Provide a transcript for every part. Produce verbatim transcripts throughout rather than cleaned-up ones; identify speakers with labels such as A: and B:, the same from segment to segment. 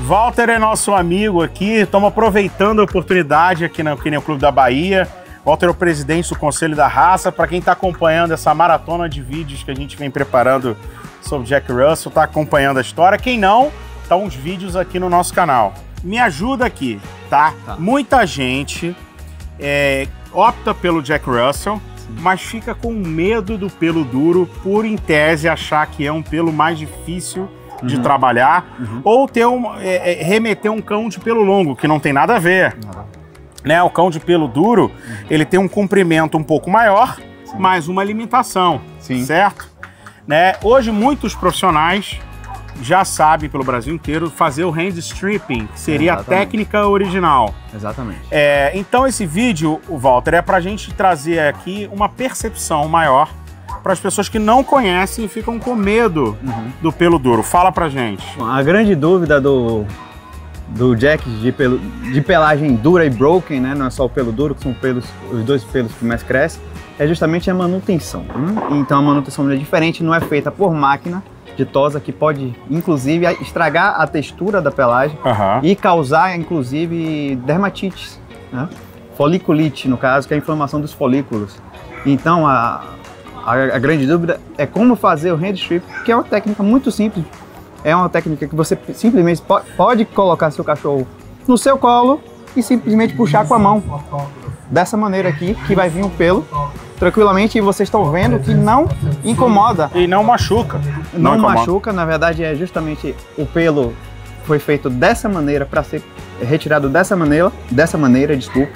A: Walter é nosso amigo aqui, estamos aproveitando a oportunidade aqui no Kennel Clube da Bahia. Walter é o presidente do Conselho da Raça. Para quem está acompanhando essa maratona de vídeos que a gente vem preparando sobre Jack Russell, está acompanhando a história. Quem não, tá uns vídeos aqui no nosso canal. Me ajuda aqui, tá? tá. Muita gente é, opta pelo Jack Russell, Sim. mas fica com medo do pelo duro por, em tese, achar que é um pelo mais difícil de uhum. trabalhar, uhum. ou ter um, é, é, remeter um cão de pelo longo, que não tem nada a ver. Uhum. Né, o cão de pelo duro, uhum. ele tem um comprimento um pouco maior, Sim. mas uma limitação, Sim. certo? Né? Hoje muitos profissionais já sabem pelo Brasil inteiro fazer o hand stripping, que seria Exatamente. a técnica original.
B: Exatamente.
A: É, então esse vídeo, o Walter, é para a gente trazer aqui uma percepção maior para as pessoas que não conhecem e ficam com medo uhum. do pelo duro. Fala pra gente.
B: A grande dúvida do... do Jack de, pelo, de pelagem dura e broken, né? Não é só o pelo duro, que são pelos, os dois pelos que mais crescem, é justamente a manutenção. Hum? Então a manutenção é diferente, não é feita por máquina de tosa, que pode, inclusive, estragar a textura da pelagem uhum. e causar, inclusive, dermatites, né? Foliculite, no caso, que é a inflamação dos folículos. Então a, a, a grande dúvida é como fazer o hand strip, que é uma técnica muito simples. É uma técnica que você simplesmente pode colocar seu cachorro no seu colo e simplesmente puxar com a mão. Dessa maneira aqui, que vai vir o pelo tranquilamente, e vocês estão vendo que não incomoda.
A: E não machuca.
B: Não, não machuca, na verdade é justamente o pelo foi feito dessa maneira para ser retirado dessa maneira, dessa maneira, desculpa,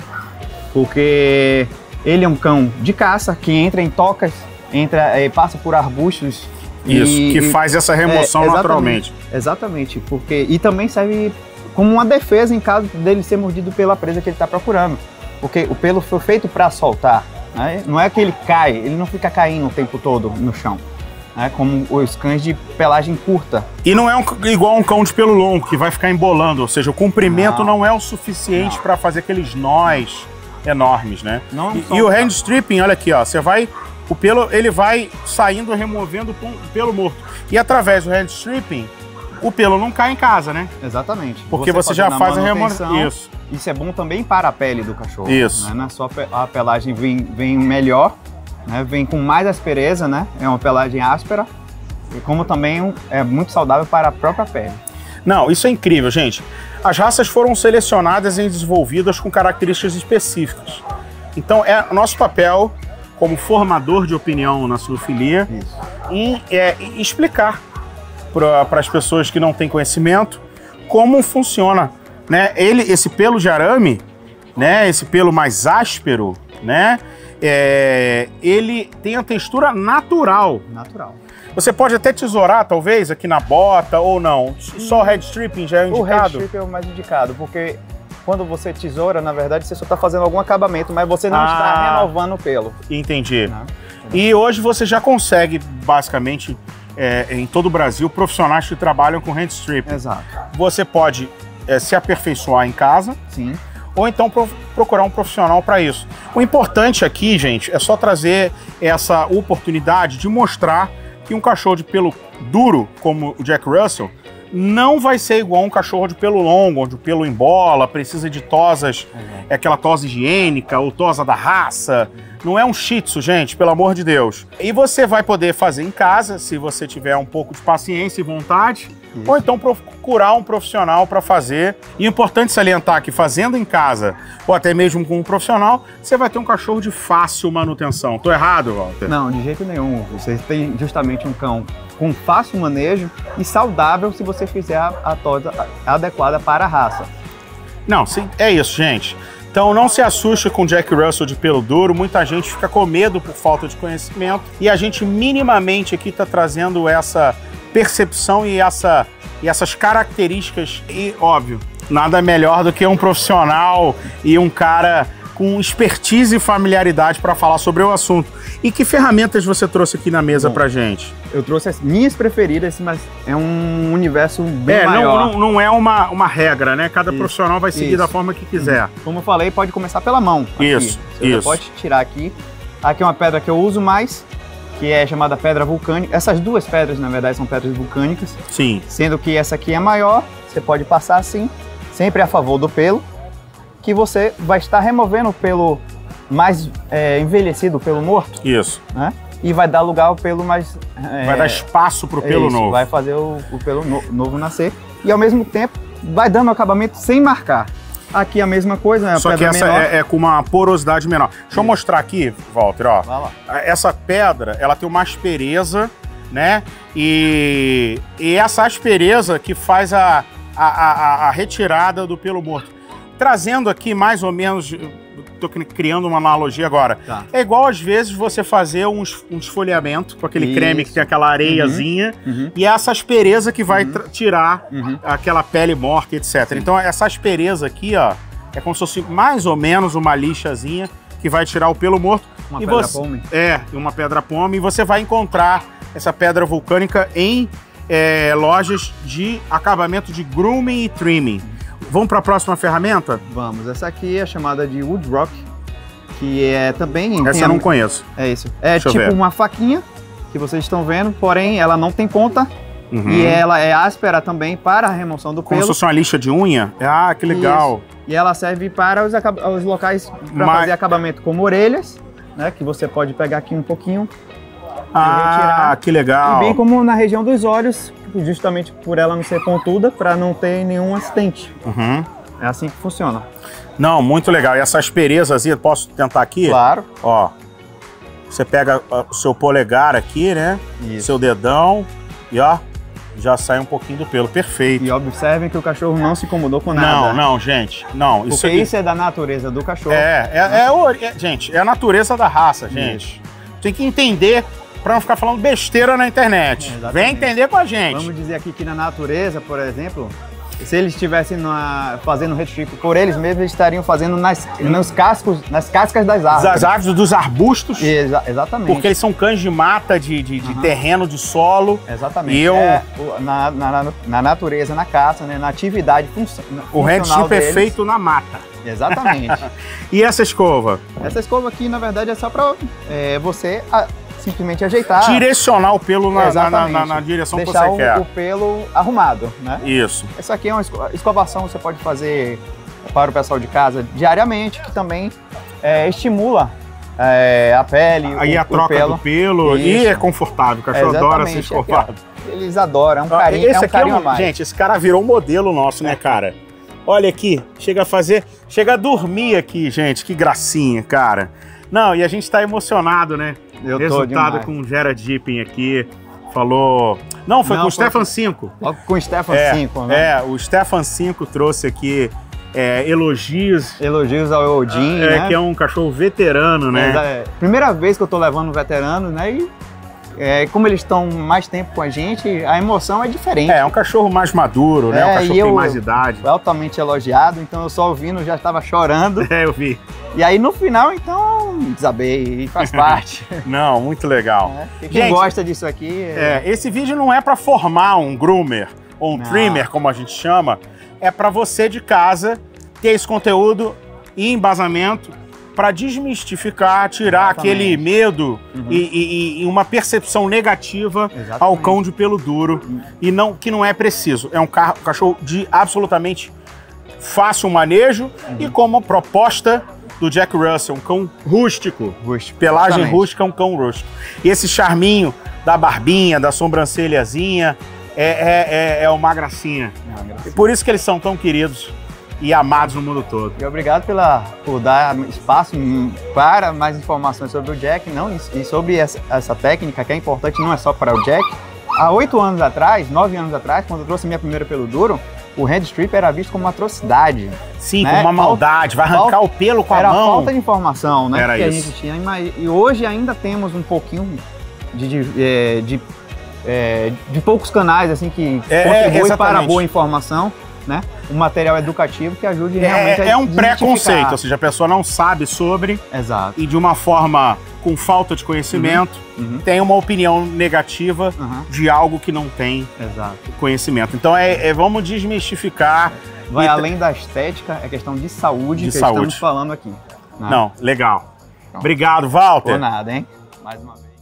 B: porque ele é um cão de caça que entra em tocas, entra, é, passa por arbustos.
A: Isso,
B: e,
A: que faz essa remoção é, exatamente, naturalmente.
B: Exatamente, porque e também serve como uma defesa em caso dele ser mordido pela presa que ele está procurando. Porque o pelo foi feito para soltar, né? Não é que ele cai, ele não fica caindo o tempo todo no chão, né? Como os cães de pelagem curta.
A: E não é um, igual um cão de pelo longo, que vai ficar embolando, ou seja, o comprimento não, não é o suficiente para fazer aqueles nós enormes, né? Não, e, e o hand stripping, olha aqui, ó, você vai... O pelo, ele vai saindo, removendo o pelo morto. E através do hand stripping, o pelo não cai em casa, né?
B: Exatamente.
A: Porque você, você já faz a remoção. Isso.
B: Isso é bom também para a pele do cachorro.
A: Isso.
B: Né? Na sua a pelagem vem, vem melhor, né? Vem com mais aspereza, né? É uma pelagem áspera. E como também é muito saudável para a própria pele.
A: Não, isso é incrível, gente. As raças foram selecionadas e desenvolvidas com características específicas. Então, é nosso papel como formador de opinião na zoofilia, em é, explicar para as pessoas que não têm conhecimento como funciona, né? Ele, esse pelo de arame, né? Esse pelo mais áspero, né? É, ele tem a textura natural.
B: Natural.
A: Você pode até tesourar, talvez, aqui na bota ou não. Só o head stripping já é indicado?
B: O head stripping é o mais indicado, porque quando você tesoura, na verdade, você só está fazendo algum acabamento, mas você não ah, está renovando o pelo.
A: Entendi. Não. E hoje você já consegue, basicamente, é, em todo o Brasil, profissionais que trabalham com hand stripping.
B: Exato.
A: Você pode é, se aperfeiçoar em casa.
B: Sim.
A: Ou então pro, procurar um profissional para isso. O importante aqui, gente, é só trazer essa oportunidade de mostrar que um cachorro de pelo duro, como o Jack Russell, não vai ser igual um cachorro de pelo longo, onde o pelo embola, precisa de tosas, uhum. é aquela tosa higiênica ou tosa da raça. Não é um shih tzu, gente, pelo amor de Deus. E você vai poder fazer em casa, se você tiver um pouco de paciência e vontade, Isso. ou então procurar um profissional para fazer. E é importante salientar que fazendo em casa, ou até mesmo com um profissional, você vai ter um cachorro de fácil manutenção. Tô errado, Walter?
B: Não, de jeito nenhum. Você tem justamente um cão com fácil manejo e saudável se você fizer a, a tosa adequada para a raça.
A: Não, é isso, gente. Então não se assuste com Jack Russell de pelo duro, muita gente fica com medo por falta de conhecimento e a gente minimamente aqui está trazendo essa percepção e, essa, e essas características e, óbvio, nada melhor do que um profissional e um cara com expertise e familiaridade para falar sobre o assunto. E que ferramentas você trouxe aqui na mesa Bom, pra gente?
B: Eu trouxe as minhas preferidas, mas é um universo bem
A: é,
B: maior.
A: Não, não, não é uma, uma regra, né? Cada isso, profissional vai seguir isso. da forma que quiser.
B: Como eu falei, pode começar pela mão. Aqui.
A: Isso,
B: Você
A: isso.
B: pode tirar aqui. Aqui é uma pedra que eu uso mais, que é chamada pedra vulcânica. Essas duas pedras, na verdade, são pedras vulcânicas.
A: Sim.
B: Sendo que essa aqui é maior, você pode passar assim, sempre a favor do pelo, que você vai estar removendo o pelo mais é, envelhecido, o pelo morto.
A: Isso.
B: Né? E vai dar lugar ao pelo mais... É,
A: vai dar espaço para o pelo
B: isso,
A: novo.
B: Vai fazer o, o pelo no, novo nascer. E ao mesmo tempo, vai dando acabamento sem marcar. Aqui a mesma coisa, né? A
A: Só que essa é, é com uma porosidade menor. Deixa
B: isso.
A: eu mostrar aqui, Walter, ó.
B: Vai lá.
A: Essa pedra, ela tem uma aspereza, né? E, e essa aspereza que faz a, a, a, a retirada do pelo morto. Trazendo aqui mais ou menos... Tô criando uma analogia agora. Tá. É igual, às vezes, você fazer um, um esfoliamento com aquele Isso. creme que tem aquela areiazinha uhum. Uhum. e é essa aspereza que vai uhum. tirar uhum. aquela pele morta, etcétera. Sim. Então, essa aspereza aqui, ó, é como se fosse mais ou menos uma lixazinha que vai tirar o pelo morto.
B: Uma
A: e
B: pedra
A: você,
B: pome.
A: É, uma pedra pome. E você vai encontrar essa pedra vulcânica em é, lojas de acabamento de grooming e trimming. Vamos para a próxima ferramenta?
B: Vamos. Essa aqui é chamada de Wood Rock, que é também...
A: Essa eu não conheço.
B: É isso. É
A: Deixa
B: tipo uma faquinha que vocês estão vendo, porém ela não tem ponta uhum. e ela é áspera também para a remoção do
A: Como
B: pelo.
A: Como se fosse uma lixa de unha? Ah, que legal.
B: Isso. E ela serve para os, os locais para Mas... fazer acabamento como orelhas, né? Que você pode pegar aqui um pouquinho.
A: Ah, retirar. Que legal.
B: E bem como na região dos olhos, justamente por ela não ser pontuda, para não ter nenhum acidente.
A: Uhum.
B: É assim que funciona.
A: Não, muito legal. E essa asperezazinha, posso tentar aqui?
B: Claro.
A: Ó, você pega o seu polegar aqui, né? Isso. Seu dedão e ó, já sai um pouquinho do pelo. Perfeito.
B: E observem que o cachorro não se incomodou com nada.
A: Não, não, gente. Não.
B: Porque
A: isso,
B: isso é da natureza do cachorro.
A: É, é, é, é, gente, é a natureza da raça, gente. Isso. Tem que entender para não ficar falando besteira na internet. É, vem entender com a gente.
B: Vamos dizer aqui que na natureza, por exemplo, se eles estivessem na, fazendo restricto por eles mesmos, eles estariam fazendo nas, nos cascos, nas cascas das árvores.
A: Das árvores, dos arbustos.
B: Exa exatamente.
A: Porque eles são cães de mata, de, de, de uhum. terreno, de solo.
B: Exatamente.
A: E eu...
B: é, na, na, na natureza, na caça, né, na atividade funcional.
A: O handstrip é feito na mata.
B: Exatamente.
A: E essa escova?
B: Essa escova aqui, na verdade, é só para é, você... A, simplesmente ajeitar.
A: Direcionar o pelo na, na, na, na direção que você
B: o,
A: quer.
B: Deixar o pelo arrumado, né?
A: Isso.
B: Essa aqui é uma escovação que você pode fazer para o pessoal de casa diariamente, que também é, estimula é, a pele,
A: Aí
B: o,
A: a troca
B: o pelo.
A: do pelo. Isso. E é confortável, o cachorro adora ser escovado.
B: Eles adoram, é um carinho,
A: esse
B: é um
A: aqui
B: carinho
A: é um,
B: a mais.
A: Gente, esse cara virou um modelo nosso, né, cara? Olha aqui, chega a fazer, chega a dormir aqui, gente, que gracinha, cara. Não, e a gente tá emocionado, né?
B: Eu
A: Resultado
B: tô
A: com o Gerard Dipping aqui, falou... Não, foi Não, com o Stefan cinco.
B: Com o Stefan
A: é,
B: cinco, né?
A: É, o Stefan cinco trouxe aqui é, elogios.
B: Elogios ao Odin,
A: é,
B: né?
A: Que é um cachorro veterano, né?
B: É, primeira vez que eu tô levando um veterano, né? E é, como eles estão mais tempo com a gente, a emoção é diferente.
A: É, é um cachorro mais maduro, né? É, um cachorro que tem mais idade.
B: Altamente elogiado, então eu só ouvindo já estava chorando.
A: É, eu vi.
B: E aí no final, então, desabei, faz parte.
A: Não, muito legal.
B: É, quem gente, gosta disso aqui...
A: É... É, esse vídeo não é para formar um groomer ou um não. trimmer, como a gente chama, é para você de casa ter esse conteúdo e embasamento para desmistificar, tirar Exatamente. aquele medo uhum. e, e, e uma percepção negativa Exatamente. ao cão de pelo duro uhum. e não, que não é preciso. É um cachorro de absolutamente fácil manejo uhum. e como proposta do Jack Russell, um cão rústico.
B: rústico.
A: Pelagem
B: Exatamente.
A: rústica é um cão rústico. E esse charminho da barbinha, da sobrancelhazinha, é, é, é, é uma gracinha. É uma gracinha. E por isso que eles são tão queridos e amados no mundo todo.
B: E obrigado pela, por dar espaço para mais informações sobre o Jack, não, e sobre essa, essa técnica que é importante não é só para o Jack. Há oito anos atrás, nove anos atrás, quando eu trouxe minha primeira pelo duro, o hand strip era visto como uma atrocidade.
A: Sim,
B: né?
A: como uma maldade, vai arrancar falta, o pelo com a
B: era
A: mão.
B: Era falta de informação, né?
A: Era
B: que
A: isso.
B: a gente tinha. E hoje ainda temos um pouquinho de, de, de, de, de, de poucos canais assim que
A: é,
B: contribuem para a boa informação. Né? Um material educativo que ajude realmente
A: é,
B: a
A: É um preconceito, ou seja, a pessoa não sabe sobre
B: Exato.
A: e de uma forma com falta de conhecimento uhum. Uhum. tem uma opinião negativa uhum. de algo que não tem
B: Exato.
A: conhecimento. Então é, é vamos desmistificar.
B: Vai além da estética, é questão de saúde
A: de
B: que
A: saúde.
B: estamos falando aqui.
A: Né? Não, legal. Pronto. Obrigado, Walter.
B: Por nada, hein? Mais uma vez.